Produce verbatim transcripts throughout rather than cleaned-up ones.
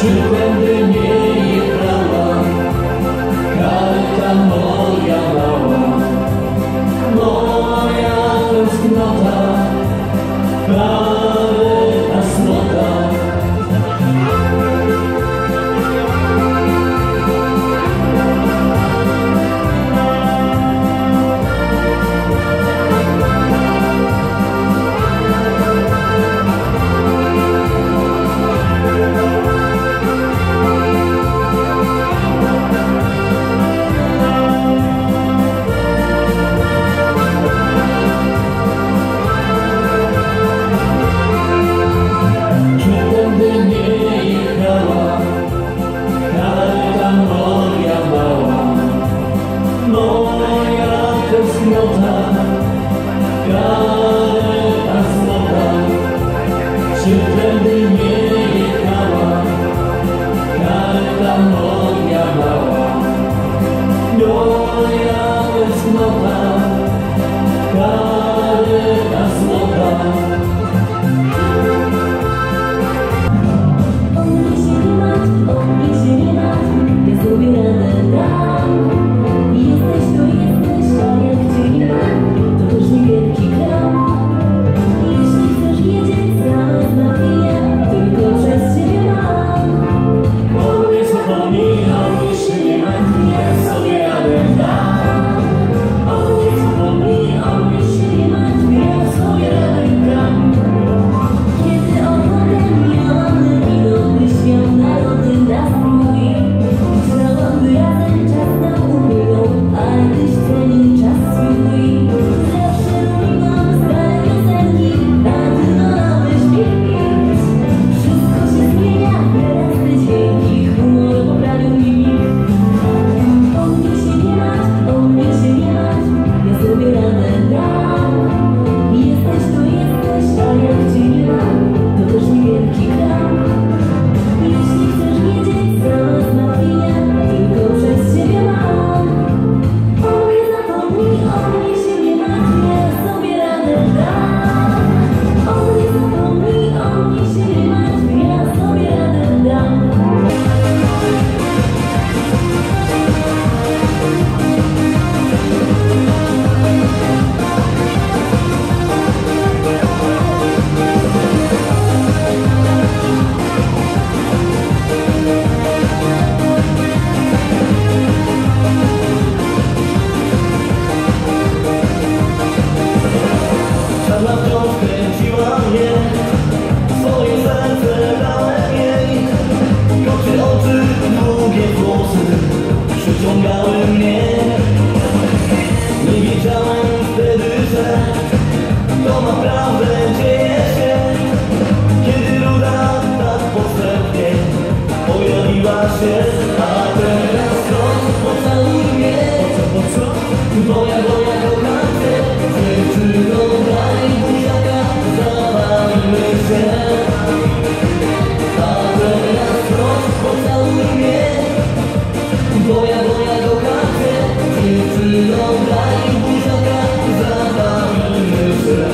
Czy będę nie jechała, karta moja mała, moja tęsknota, karta smota. Czy będę nie jechała, karta moja mała, moja tęsknota, karta złota. O mnie się nie martw, o mnie się nie martw, ja sobie radę dam. Jesteś to jesteś, a jak cię nie ma, to też niewielki krok. Jeśli chcesz wiedzieć, sama znawiję, tylko przez ciebie mam. O mnie zapomnij, o mnie się nie martw, ja sobie radę dam. O mnie zapomnij, o mnie się nie martw, ja sobie radę dam. Kiedy opademiony minąłby świat, narody nastrój, chciałabym razem czas nam upłynął, ale tyś cenił czas swój. Zawsze lubiłam stare piosenki, a ty wolałeś śpiewać. Wszystko się zmienia, teraz te dźwięki, humor poprawił mimik. O mnie się nie martw, o mnie się nie martw, ja sobie radę dam. Jesteś to jesteś, a jak cię nie ma, to też niewielki krok. Jeśli chcesz wiedzieć, całe zmartwienia tylko przez ciebie mam. O mnie zapomnij, o mnie się nie martw, ja sobie radę dam. O mnie zapomnij, o mnie się nie martw, ja sobie radę dam. Czarna wciąż kręciła mnie, swoje serce dałem jej. Kocie oczy, długie włosy przyciągały mnie. Nie wiedziałem wtedy, że to naprawdę dzieje się. Kiedy ruda tak podstępnie pojawiła się, a teraz wciąż pocałuj mnie. Moja, moja kocham cię, dziewczyno, daj buziaka, zabawimy się. A teraz wciąż pocałuj mnie. Moja, moja kocham cię, dziewczyno, daj buziaka, zabawimy się.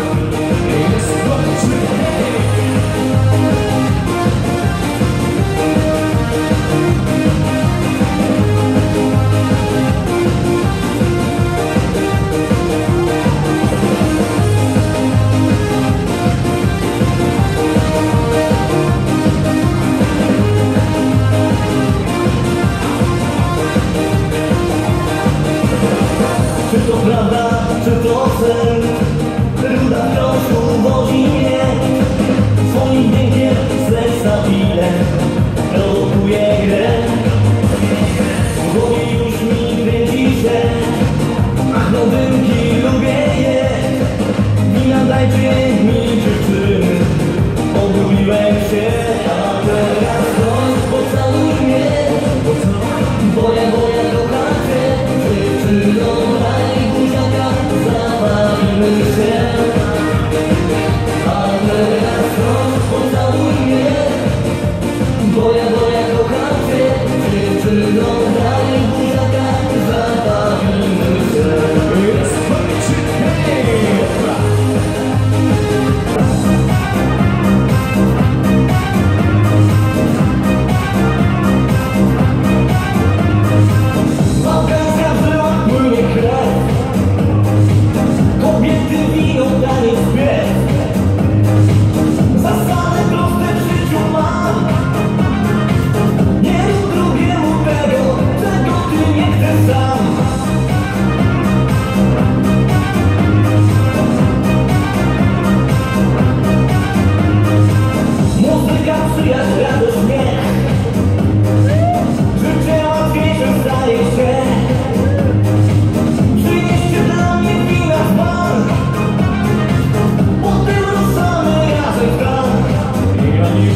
Czy to prawda, czy to sen? Ruda wciąż uwodzi mnie. Swoim dźwiękiem ze stabile prowokuje grę. W głowie już mi kręci się, ach nowynki, lubię je. Wina dajcie mi dziewczyny, pogubiłem się. A teraz chodź, pocałuj mnie. Boja, boja, kocham cię, dziewczyno, daj buziaka, zabawimy się. A teraz chodź, pocałuj mnie.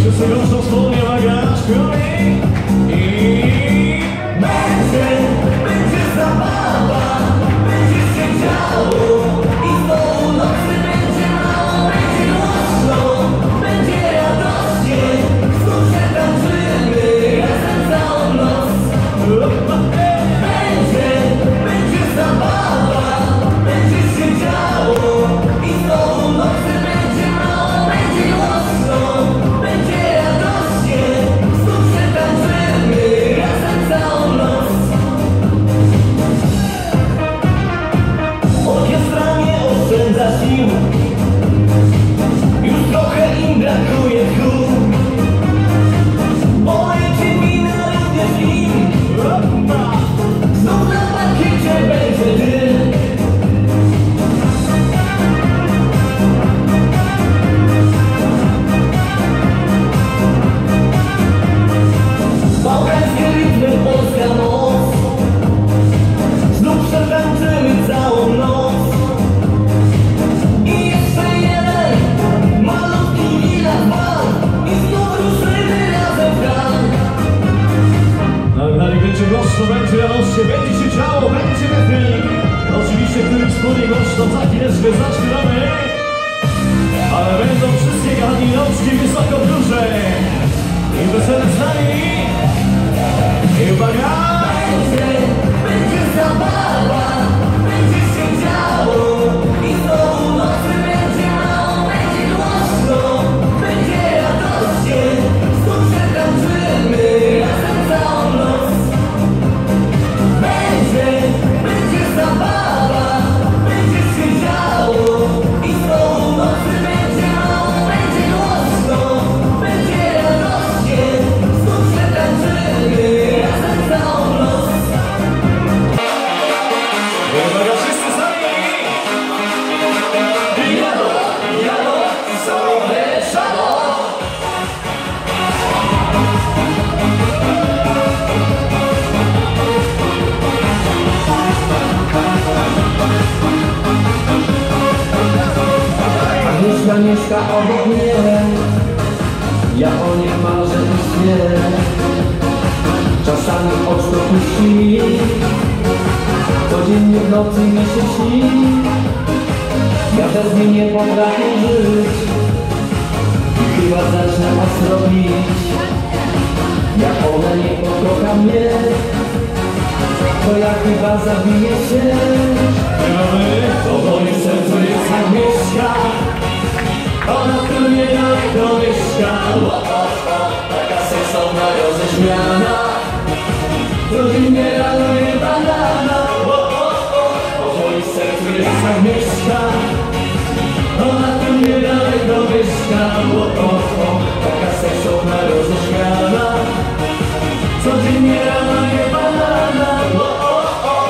wszyscy goszczą wspólnie bagaż kroi. I Będzie, będzie zabawa, będzie się działo i znowu nocy będzie mało, będzie głośno, będzie radośnie, znów się tańczymy razem całą noc. Będzie, będzie zabawa, będzie się działo i znowu nocy będzie mało, będzie głośno, będzie radośnie, znów się tańczymy razem całą noc. Orkiestra nie oszczędza sił, już trochę im brakuje tchu. Polecie minę również im, znów na parkiecie będzie dym. Bałkańskie rytmy, polska moc, znów przetańczymy całą noc. I jeszcze jeden malutki bilet bal i znów ruszymy razem w gang. na gali będzie głośno, będzie radośnie, będzie się działo, będzie refren. Oczywiście, który wspólnie głośno za chwileczkę zaczynamy. Ale będą wszystkie gani rączki wysoko w górze. I wesele z nami. I uwaga! Będzie, będzie zabawa, będzie się działo i znowu nocy będzie mało, będzie głośno, będzie radośnie, znów się tańczymy razem całą noc. Będzie, będzie zabawa, będzie się działo i znowu nocy będzie mało, będzie głośno, będzie radośnie, znów się tańczymy razem całą noc. I uwaga, wszyscy sami. Jadą, jadą, sobie szadą. Agnieszka mieszka obok mnie, ja o niej marzę i śnię. Czasami oczko puści, codziennie w nocy mi się śni. Ja bez niej nie potrafię żyć i chyba zacznę was robić. Jak ona nie pokocha mnie, to ja chyba zabiję się. Bo w moim sercu jest Agnieszka. Ona tu niedaleko mieszka. O, o, o, taka seksowna, roześmiana. Codziennie ranuje banana. O, o, o, bo w moim sercu jest Agnieszka. Ona tu niedaleko mieszka. O, o, o, taka seksowna, roześmiana. Codziennie ranuje banana. O, o, o.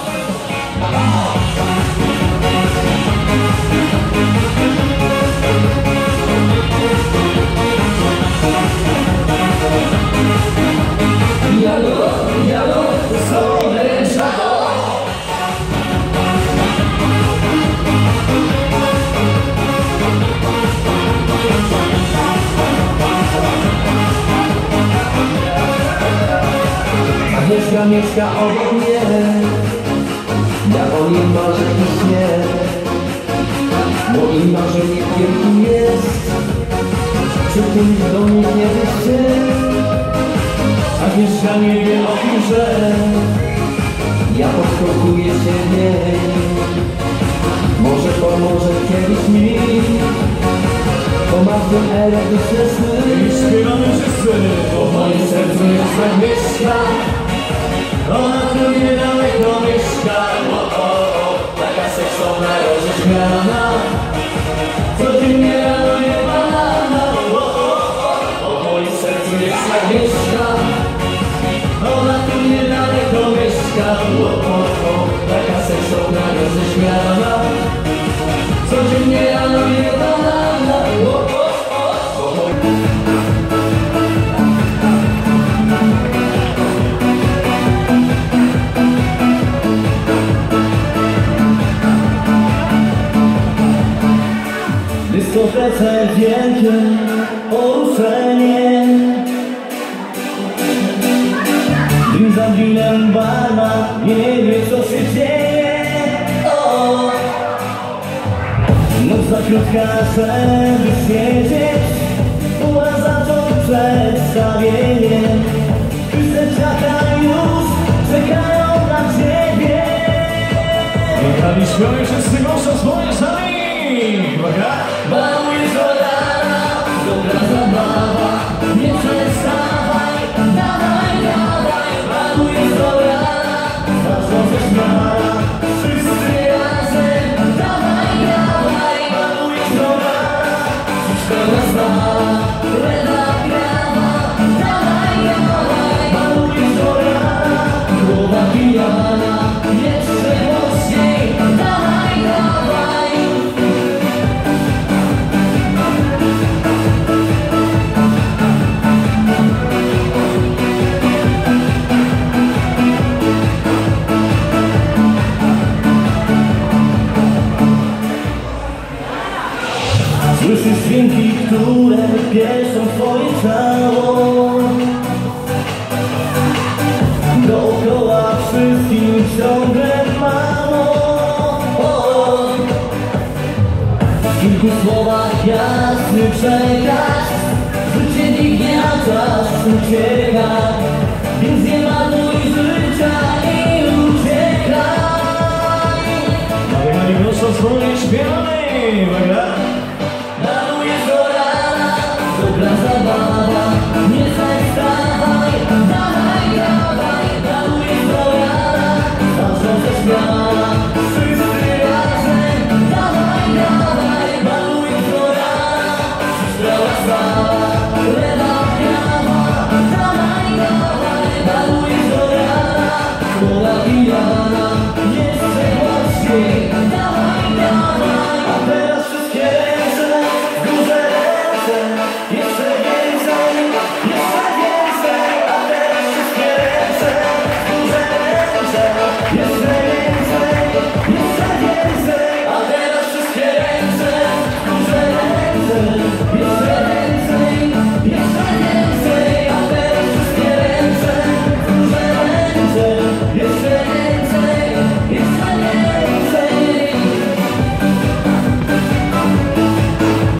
Jadą, jadą, sobie szadą. Agnieszka mieszka obok mnie, ja o niej marzę i śnię. Moim marzeniem wielkim jest przytulić do mnie kiedyś się. Agnieszka nie wie o tym, że Ja podkochuję się w niej. Może pomoże kiedyś mi, pomagam erotyczne i sny. śpiewamy wszyscy. Bo w moim sercu jest Agnieszka. Ona tu niedaleko mieszka. O, o, o, taka seksowna, roześmiana. Codziennie ranuje banana. O, o, o, bo w moim sercu jest Agnieszka. Ona tu niedaleko mieszka. O, o, o, taka seksowna, roześmiana. Codziennie ranuje banana. O, o, o, bo w moim... Dyskotece wielkie, poruszenie winem barman nie wie co się dzieje. O, noc za krótka, żeby siedzieć, pora zacząć przedstawienie. Dzieciaka już czekają na ciebie. Jechali śpiewają wszyscy głoszą swoje sami. Uwaga! Balujesz do rana, dobra zabawa, nie przestawaj, dawaj, dawaj. Balujesz do rana, ważną rzecz mała, wszyscy razem, dawaj, dawaj. Balujesz do rana, szkoda stała, lewa prawa, dawaj, dawaj. Balujesz do rana, głowa pijana, jeszcze mocniej, dawaj, dawaj. Słyszysz dźwięki, które pieszą twoje ciało. Dookoła wszystkim ciągle mało. O, w kilku słowach jasny przekaz, życie biegnie, a czas ucieka, więc nie marnuj życia i uciekaj. Jechali głoszą swoje śpiewamy. Uwaga!